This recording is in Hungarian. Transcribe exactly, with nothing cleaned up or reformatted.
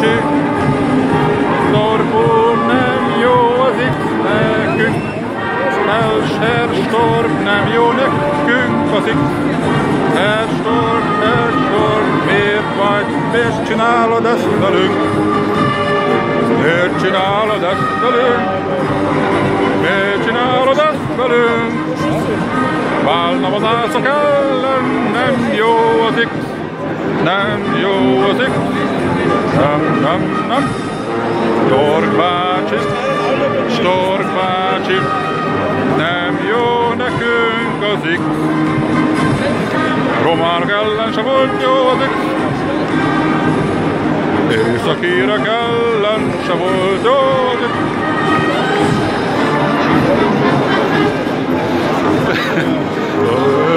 bácsi, Storm nem jó az X nekünk, Herr Storm nem jó nekünk az X. Herr Storm, Herr Storm, miért vagy, miért csinálod ezt velünk? Miért csinálod ezt velünk? Miért csinálod ezt velünk? Válnavazászok ellen nem jó az X, nem jó az X, nem, nem, nem. Stork bácsi, Stork bácsi, nem jó nekünk az X. Románok ellen se volt jó az X, északírek ellen se volt jó az X.